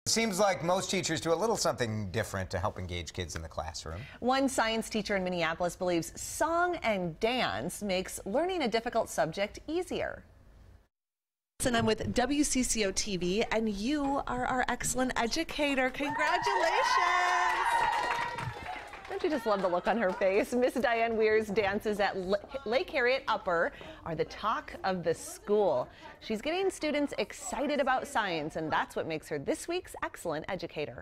Seems like most teachers do a little something different to help engage kids in the classroom. One science teacher in Minneapolis believes song and dance makes learning a difficult subject easier. And I'm with WCCO TV, and you are our excellent educator. Congratulations! Don't you just love the look on her face? Miss Diane Weiher's dances at Lake Harriet Upper are the talk of the school. She's getting students excited about science, and that's what makes her this week's excellent educator.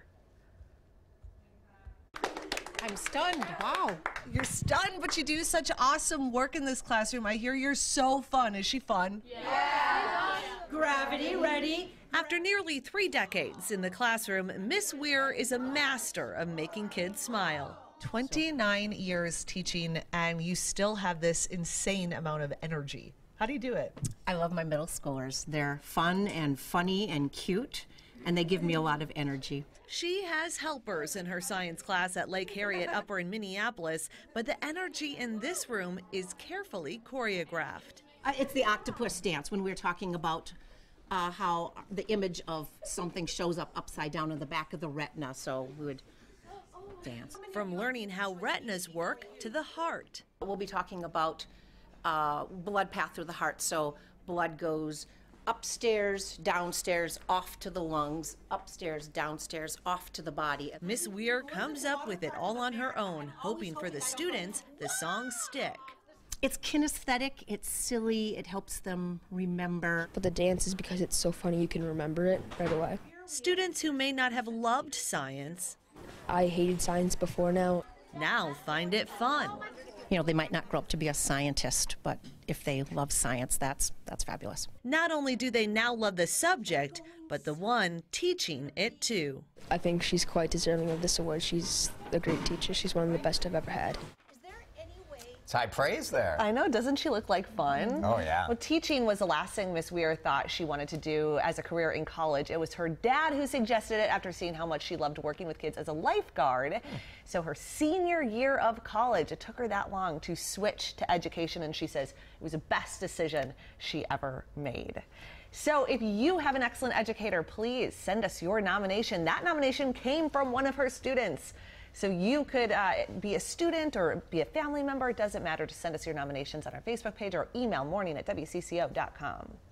I'm stunned. Wow. You're stunned, but you do such awesome work in this classroom. I hear you're so fun. Is she fun? Yeah. Gravity, ready? After nearly 3 decades in the classroom, Miss Weiher is a master of making kids smile. 29 years teaching, and you still have this insane amount of energy. How do you do it? I love my middle schoolers. They're fun and funny and cute, and they give me a lot of energy. She has helpers in her science class at Lake Harriet Upper in Minneapolis, but the energy in this room is carefully choreographed. It's the octopus dance when we were talking about how the image of something shows up upside down in the back of the retina, so we would dance. From learning how retinas work to the heart. We'll be talking about blood path through the heart, so blood goes upstairs, downstairs, off to the lungs, upstairs, downstairs, off to the body. Miss Weiher comes up with it all on her own, hoping for the students the songs stick. It's kinesthetic, it's silly, it helps them remember. But the dance is because it's so funny you can remember it right away. Students who may not have loved science, I hated science before now find it fun. You know, they might not grow up to be a scientist, but if they love science, that's fabulous. Not only do they now love the subject, but the one teaching it too. I think she's quite deserving of this award. She's a great teacher. She's one of the best I've ever had. It's high praise there. I know, doesn't she look like fun? Oh, yeah. Well, teaching was the last thing Miss Weiher thought she wanted to do as a career in college. It was her dad who suggested it after seeing how much she loved working with kids as a lifeguard. So her senior year of college, it took her that long to switch to education, and she says it was the best decision she ever made. So if you have an excellent educator, please send us your nomination. That nomination came from one of her students. So you could be a student or be a family member. It doesn't matter. Just send us your nominations on our Facebook page or email morning@wcco.com.